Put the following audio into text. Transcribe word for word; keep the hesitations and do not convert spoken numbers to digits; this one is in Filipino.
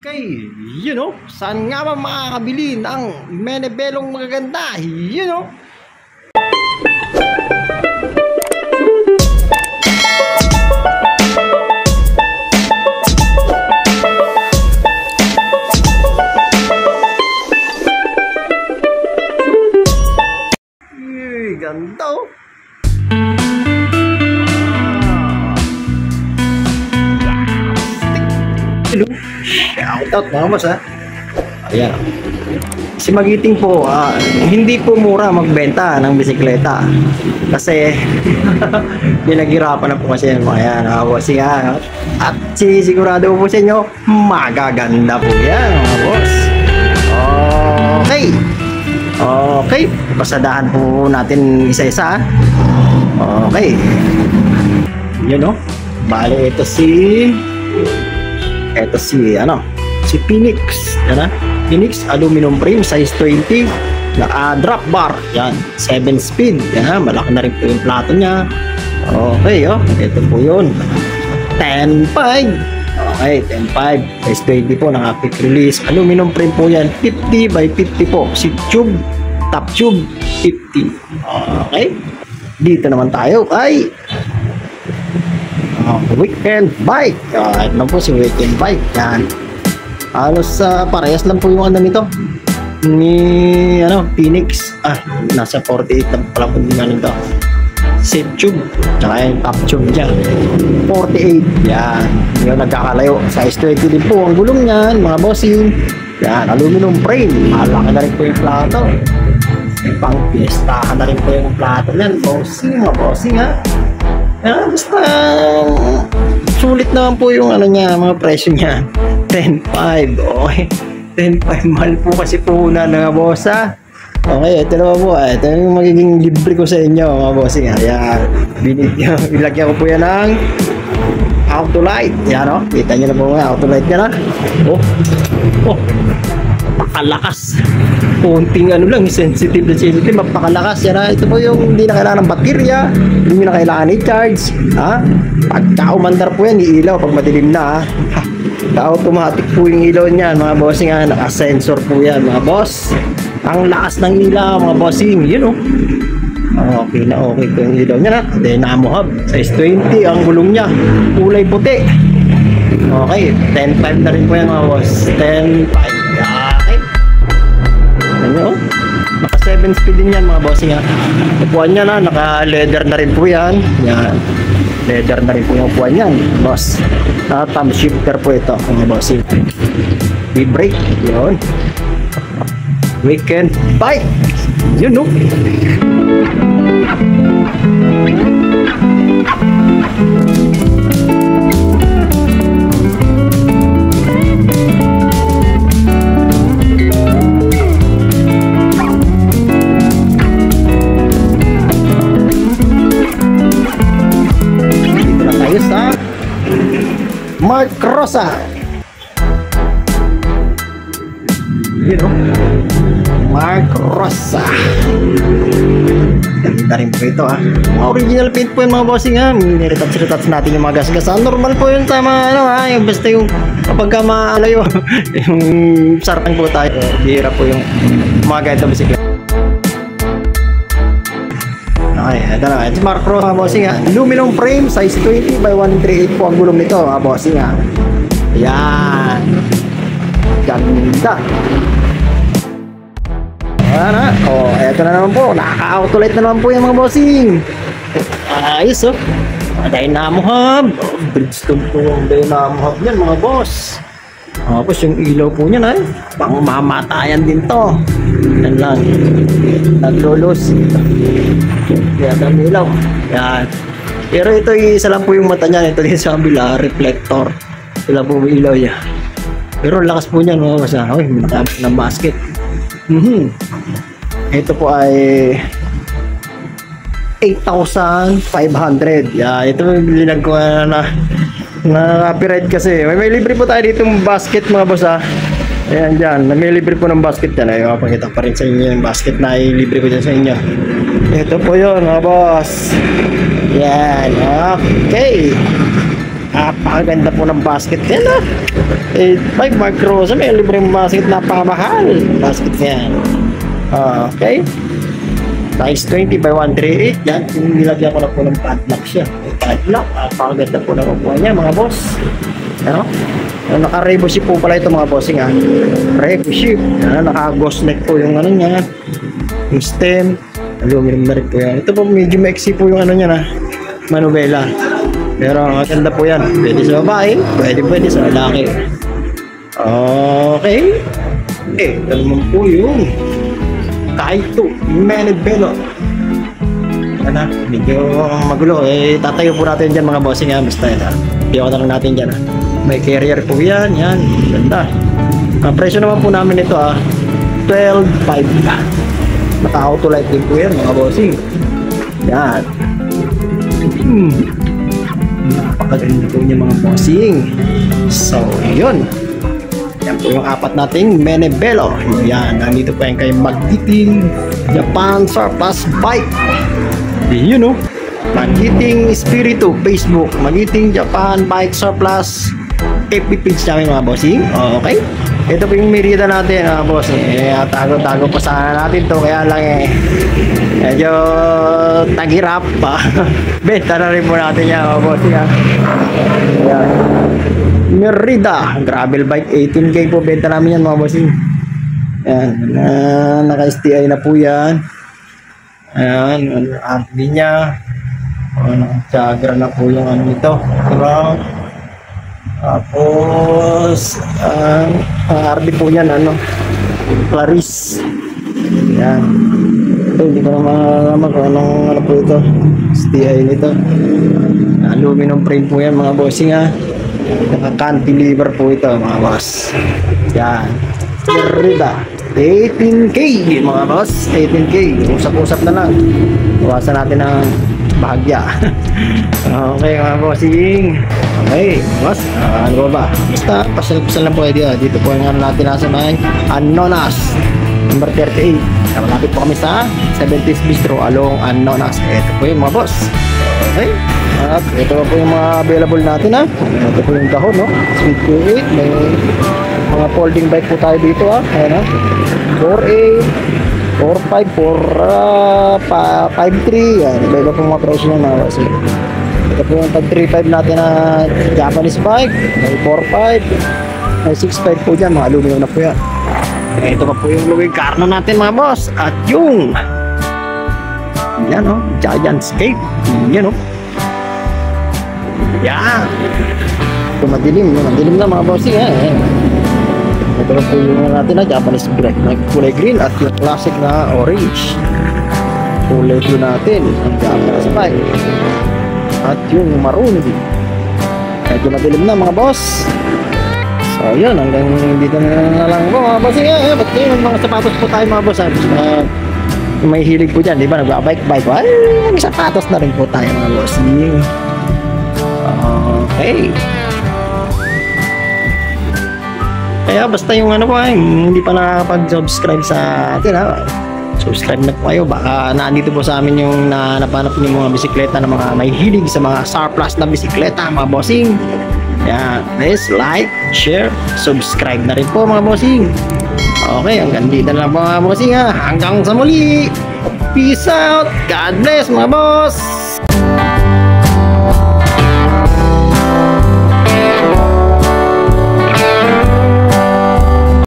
Okay, you know, saan nga ba makakabili ng menebelong magaganda, you know? Uy, ganda oh. Shout out mga boss ha. Ayan. Si Magiting po, uh, hindi po mura magbenta ng bisikleta. Kasi pinaghirapan na po kasi yan mga yan. Uh, bossing ha. At sigurado po sa inyo, magaganda po yan mga boss. Okay. Okay. Pasadahan po natin isa-isa. Okay. Yun o. Bale ito si... Ito si ano, si Phoenix, yan ha? Phoenix aluminum frame size twenty, naka drop bar, yan, seven speed, yan ha? Malaki na rin po yung plato niya. Okay, oh, ito po yun, ten five. Okay, ten five, size twenty po, naka quick release, aluminum frame po yan, fifty by fifty po, seat tube, top tube, fifty. Okay, dito naman tayo kay Oh, weekend bike. Oh, ito na po si weekend bike. Yan. Halos uh, parehas lang po yung ano nito. Ni ano, Phoenix. Ah, nasa forty-eight lang pala po yung ano nito. Seat tube. Tsaka yung top tube niya. forty-eight. Yan. Yung nagkakalayo. Size twenty din po ang gulong niyan, mga bossing. Yan. Aluminum frame. Malaki na rin po yung plato. Pang piestahan na rin po yung plato niyan. Bossing, mga bossing ha. Ah, basta sulit naman po yung ano niya, mga presyo niya. ten five. Okay. ten five mahal po kasi po na mga boss ha. Okay, ito naman po. Ito yung magiging libre ko sa inyo mga bossing. Ayan. Bilagyan ko po yan ng Autolite. Yan o. Kita nyo na po mga Autolite yan ha. Oh. Oh. Pakalakas. Konting ano lang, sensitive na sensitive, mapakalakas yan ha. Ito po yung hindi na kailangan ng baterya, hindi nyo na kailangan i-charge ha. Pagka umandar po yan, iilaw pag madilim na ha. Automatic po yung ilaw niyan mga bossing ha. Naka-sensor po yan mga boss. Ang lakas ng ilaw mga bossing, yun o. Okay na okay po yung ilaw niya ha. Dynamo hub, size twenty ang gulong niya, kulay puti. Okay, ten five na rin po yan mga boss. ten five. Ano? Naka seven speed din yan mga bossing ha. Upuan niya na, naka leather na rin po yan. Yan. Leather na rin po yung upuan yan, boss. Naka thumb shifter po ito mga bossing. V-brake, yun. Weekend bike. Yun no. Mark Rosa. You know, Mark Rosa. Ganda rin po ito ha. Mga original paint po yung mga bossing ha. Niretouch-retouch natin yung mga gas-gasan. Normal po yun sa mga ano ha. Yung basta yung kapag ka maalayo yung sarang po tayo. Bihira po yung mga guide na bisikleta. Okay, ito na. It's Mark Rosa mga bossing ha. Aluminum frame, size twenty by one thirty-eight po ang gulong nito mga bossing ha. Ayan. Ganda. Ayan ha. O, eto na naman po. Nakaka-autolite na naman po yung mga bossing. Ayos o. Oh. Dynamo hub. Oh, Bridgestone po yung Dynamo hub yan mga boss. Tapos yung ilaw po niya na eh. Pang mamatayan din to. Yan lang. Naglolos. Yan ang ilaw. Yan. Pero ito isa lang po yung mata niya. Ito din sa kabila. Reflector. Ito lang po yung ilaw niya. Pero lakas po niya. No? Kasi ay, nakabot ng basket. Mm-hmm. Ito po ay eight thousand five hundred. Yan. Ito yung linag ko na na na copyright kasi. May, may libre po tayo dito ng basket mga boss ha. Ayan dyan. May libre po ng basket yan. Ay, mapakita pa rin sa inyo yung basket na libre ko dyan sa inyo. Ito po yun mga boss. Yan. Okay. Napakaganda po ng basket yan ah. eight five Mark Rosa, may libreng basket, napakamahal basket yan. Okay, size twenty by one thirty-eight yan. Nilagyan ko na po ng padlock siya. Padlock, napakaganda po ng upuan niya mga boss. Ano? Naka-rebo ship po pala ito mga bossing ha. Rebo ship. Naka-ghost neck po yung ano niya. Yung stem. Aluminum na rin po yan. Ito po medyo maiksi po yung ano niya na manubela. Pero maganda po yan. Pwede sa babae. Pwede pwede sa lalaki. Okay. Eh, ito naman po yung Kaito Menebelo. Ano? Medyo magulo. Eh, tatayo po natin dyan mga bossing ha. Basta yan ha. Piyaw na lang natin dyan ha. May carrier po yan. Yan. Ganda. Ang presyo naman po namin ito ha. twelve five. Naka-auto light din po yan mga bossing. Yan. Hmm. Napakaganda po niya mga bossing. So, yun. Yan po yung apat nating Menebelo. Yan. Nandito po yan kay Magiting Japan Surplus Bike. Yun o. Magiting Espiritu Facebook. Magiting Japan Bike Surplus F B page namin mga bossing. Okay. Ito po yung Merida natin mga boss. Eh, tago-tago pa sana natin to. Kaya lang eh medyo taghirap pa. Benta na rin po natin yan mga boss. Yan. Yan. Merida gravel bike, eighteen K po benta namin yan mga boss. Yan. Uh, naka-S T I na po yan. Ayan. Ang niya. Naka-chagra na po yung ano nito. Diba? Tapos uh, ang R D po yan ano, Clarice. Yan. Ito hindi ko na malaman kung anong ano po ito. S T I nito. Aluminum frame po yan mga bossing ha. Naka-cantilever po ito mga boss. Yan. Merida eighteen K mga boss. eighteen K. Usap-usap na lang. Iwasan natin ang bahagya. Okay mga bossing. Okay, boss, uh, ano ba ba? Basta, pasal-pasal lang po kayo dito. Dito po yung ano natin nasa may Anonas number thirty-eight. Malapit po kami sa seventies Bistro along Anonas. Ito po yung mga boss. Okay, at ito po yung mga available natin ha. Ito po yung dahon no, Sweet Q eight. May mga folding bike po tayo dito ha. Ayan ha, four eight, four five, four five three. Yan, iba-iba po mga presyo na mga boss. Ito po yung tag three five natin na Japanese bike. May four five, may six five po dyan, mga aluminum na po yan. Ito pa po yung Louis Carno natin mga boss. At yung yan o, oh, Giant Scape. Yan o, oh. Yan. Ito madilim, madilim na mga boss eh. Ito pa po yung natin na Japanese bike, may kulay green at yung classic na orange. Kulay blue natin ang Japanese bike. At yung maroon. Medyo madilim na mga boss. So yun, hanggang dito na lang po mga boss. Eh, ba't yun mga sapatos po tayo mga boss. Uh, may hilig po dyan, di ba? Nagbabike-bike. Ay, may sapatos na rin po tayo mga boss. Okay. Kaya basta yung ano po, hindi pa nakakapag-subscribe sa atin ha. Subscribe na po kayo. Baka naandito po sa amin yung napanap niyo mga bisikleta na mga may hilig sa mga surplus na bisikleta mga bossing. Yan. Please like, share, subscribe na rin po mga bossing. Okay, hanggang dito na lang po mga bossing ha. Hanggang sa muli. Peace out. God bless mga boss.